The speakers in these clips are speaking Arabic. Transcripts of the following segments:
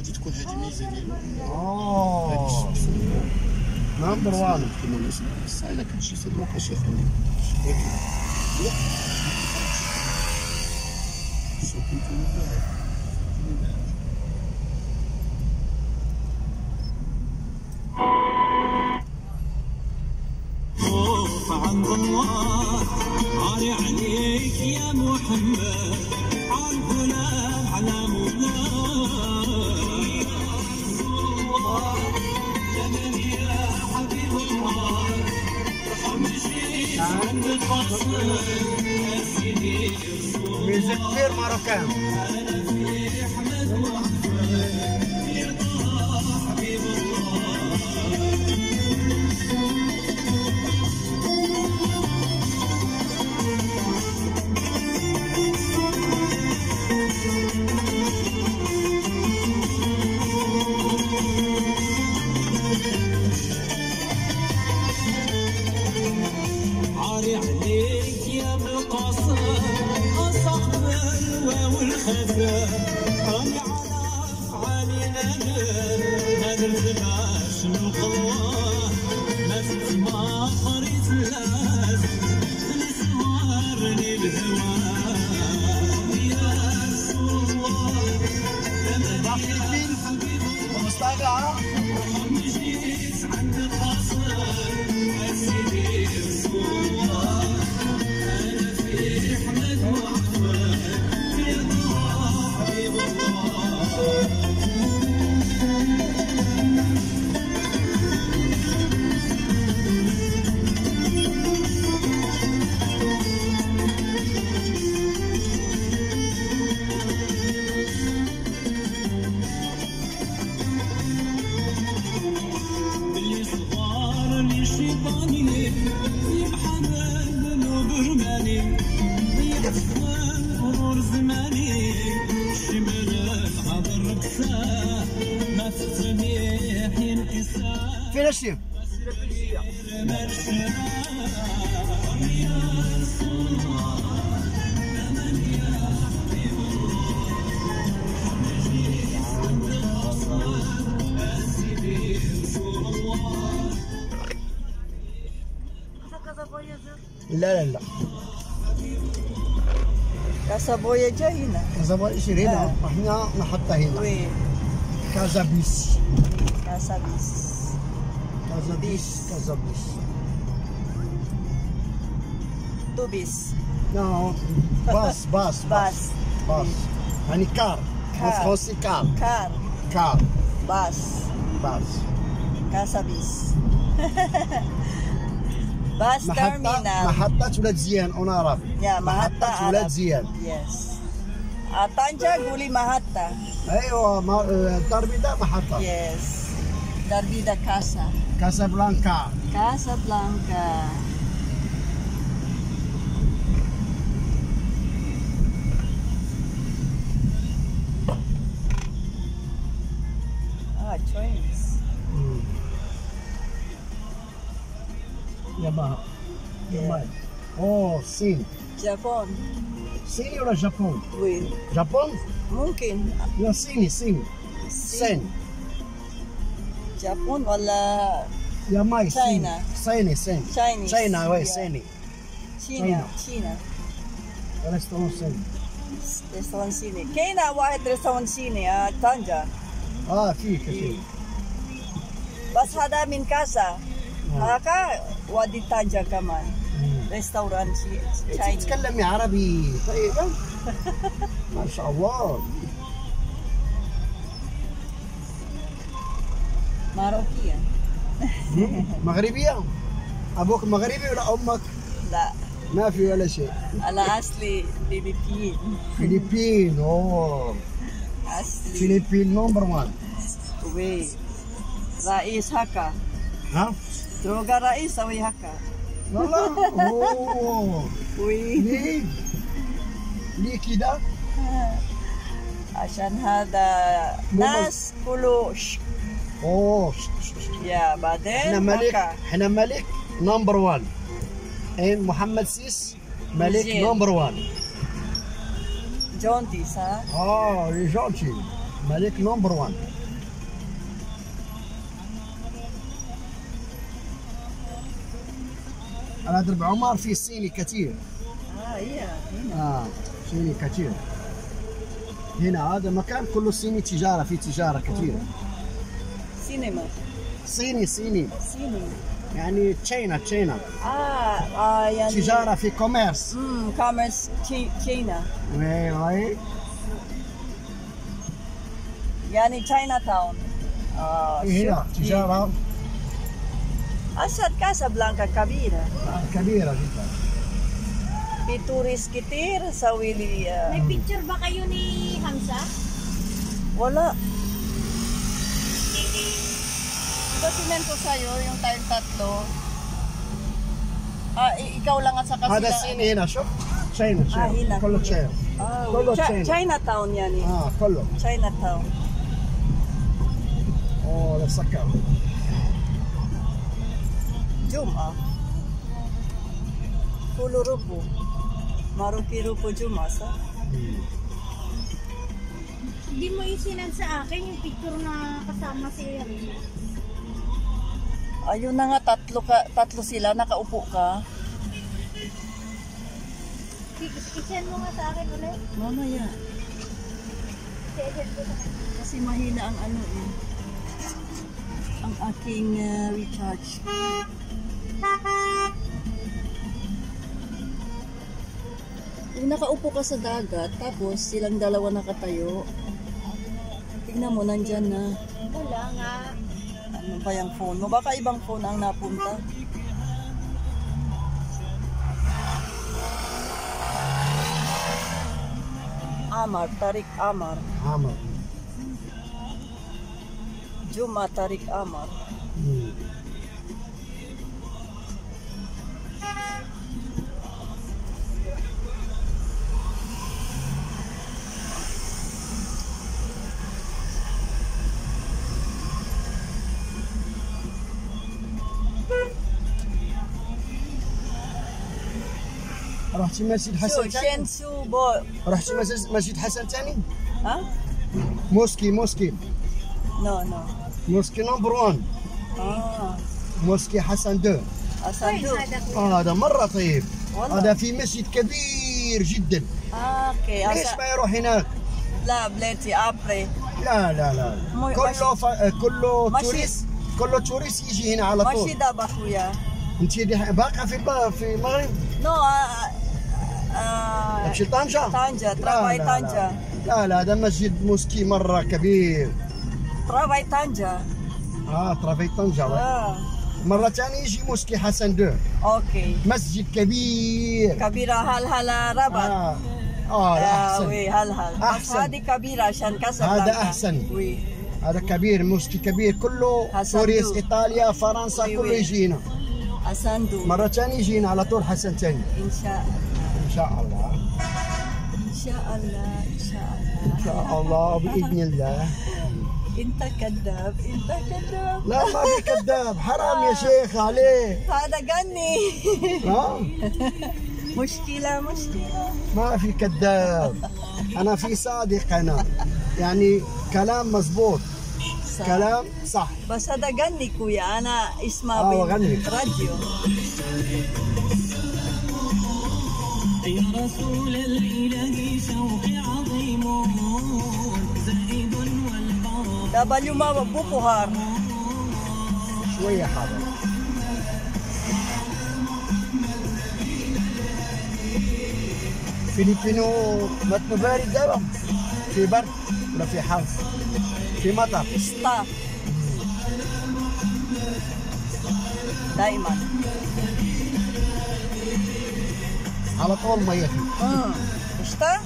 غادي تكون هذه الميزه ديالو. نمبر 1 كيما الناس بصح الا كنت شي صدمه فاش يخلي عند الله عالي عليك يا محمد عالهنا على الله يا من يا حبيب الله ارحم جيت عند القصر يا سيدي رسول ميوزك ماروكان. انا في احمد واحمد يا طه حبيب الله. عاري عليك يا بالقصر أصحب الواو والخفا رامي على أفعالي نادر فلاش من قواه ما في ما قريت الناس نسوارني الهوى يا رسول الله يا من يا حبيب الله رحم جيت عند القصر يا سيدي رسول الله انا في احمد واحمد يا طه حبيب الله. اللي صغار اللي شيطاني يبحثن وبرماني يحفظن مرور زماني شمال الحضر بساه ما تترميح ينكساه فين الشيف؟ يا رسول الله يا من يا حبيب الله عند القصر يا سيدي رسول الله. لا لا لا Casa Voyager هنا. كازا بيصير هنا احنا نحطها هنا. وين؟ كازا بيس. Casa Bis. كازا بيس كازا بيس. Tu bis. نو باص باص Bas. باص يعني كار. فرنسي كار. Car. كار Bas. باص. Casa Bis. Bus terminal. محطة ولاد زيان أنا عارف. يا محطة محطة ولاد زيان. Yes. Tanja Guli Mahatta. أيوة الدربي ده محطة. Yes. Darbida Casa. كازابلانكا. Casablanca. Trains. يابا. يابا. أوه الصين. Japan. صيني ولا جابون؟ وين؟ جابون؟ ممكن لا صيني صيني. صين. جابون ولا يا ماي صيني. China. صيني صيني. Chinese. China وين Yeah. صيني. China. ريستوران صيني. ريستوران صيني. كاينة واحد ريستوران صيني طنجة. في كثير. بس هذا من كاسا. هكا وادي طنجة كمان. ريستوران صيني. تتكلمي عربي طيب. ما شاء الله. ماروكية. مغربية؟ أبوك مغربي ولا أمك؟ لا ما في ولا شيء. أنا أصلي فلبين. فلبين. أوه أصلي فلبين نمبر 1. وي رئيس هكا. ها؟ دروغا رئيس أوي هكا. والله. أوه وي ليه؟ ليه كده؟ عشان هذا ناس كله أوه يا بعدين احنا ملك هكا. احنا ملك نمبر 1. محمد سيس ملك زين. نمبر 1. جونتي صح؟ جونتي. ملك نمبر 1. أنا أدري بعمر في صيني كثير. هي هنا. صيني كثير. هنا هذا مكان كله صيني، تجارة، في تجارة كثيرة. سينما. صيني. صيني. يعني تشاينا. يعني تجارة في كوميرس. كوميرس تشاينا. وي. يعني تشاينا تاون. هنا تجارة. أشهد كاسابلانكا كبيرة. كبيرة جدا. في توريست كتير سوي لي. May picture ba kayo ni Hamza? Wala. Ito sinend ko sa'yo yung tayo tatlo. Ikaw lang at saka هذا sila. صيني هنا شوف. تشاينا هنا. كله تشاينا. كله تشاينا. Chinatown yan eh. كله. Chinatown. لا سكر. Juma. Pulo rupo. Maruki rupo Juma sa. Hindi mo isinend sa akin yung picture na kasama si Erin. Ayun na nga, tatlo sila, nakaupo ka. I-send mo nga sa akin ulit. Mamaya. I-send ko sa akin. Kasi mahina ang ano eh. Ang aking recharge. Yung nakaupo ka sa dagat, tapos silang dalawa nakatayo. Tingnan mo, nandyan na. Wala nga. Ano ba yung phone mo? Baka ibang phone ang napunta. Tariq Amar. Juma Tariq Amar. رحتي مسجد حسن ثاني؟ شينسو بو. رحتي مسجد حسن ثاني؟ ها؟ موسكي No. موسكي نمبر 1. موسكي حسن 2. Asando. هذا مرة طيب. والله. هذا في مسجد كبير جدا. اوكي. ليش ما يروح هناك؟ لا بلاتي ابري. لا. كله توريست. كله توريست يجي هنا على ماشي طول. دابا خويا. انت باقة في المغرب؟ نو. تمشي طنجة؟ ترافاي طنجة. لا هذا مسجد موسكي مرة كبير. ترافاي طنجة. ترافاي طنجة. مرة ثانية يجي موسكي حسن 2. اوكي. مسجد كبير. كبيرة هل ربط. أحسن. وي هل بس أحسن. هذه كبيرة عشان كاسابلانكا. هذا أحسن. وي. هذا كبير، موسكي كبير، كله حسن توريست، دو. إيطاليا، فرنسا، وي كله وي. يجينا. أساندو. مرة ثانية يجينا على طول حسن ثاني. إن شاء الله. إن شاء الله. إن شاء الله. إن شاء الله بإذن الله. أنت كذاب. لا ما في كذاب، حرام يا شيخ عليه. هذا غني. مشكلة. ما في كذاب، أنا في صادق، أنا يعني كلام مزبوط، كلام صح. بس هذا غني كويا، أنا اسمع غني. راديو. يا رسول الإله شوقي عظيم زائد والبرى W بوكوهار. شوية حاضر. فيليبينو متن بارد دابا؟ في برد ولا في حر؟ في مطر؟ إستا. دائما. على طول مية فيه. إستا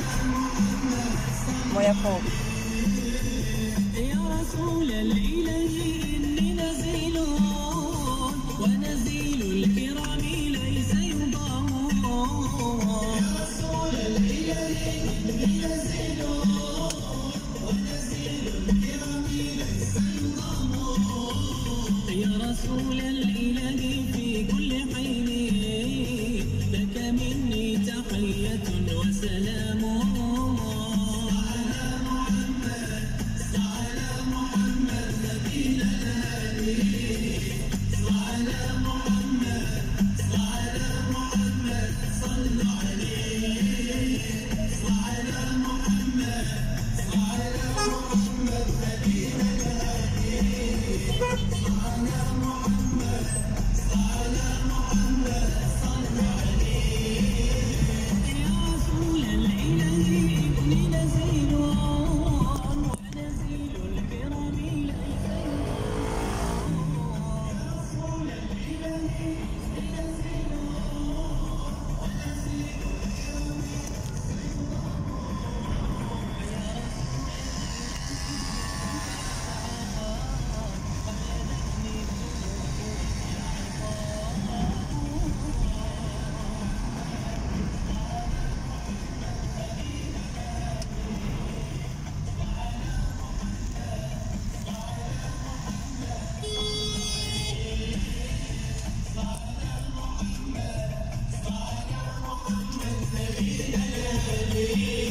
مويا فوق. يا رسول الإله إني نزيل ونزيل الكرام ليس يضام. يا رسول الإله إني نزيل ونزيل الكرام ليس يضام. يا رسول الإله في كل حين لك مني تحية وسلام. على محمد العالمين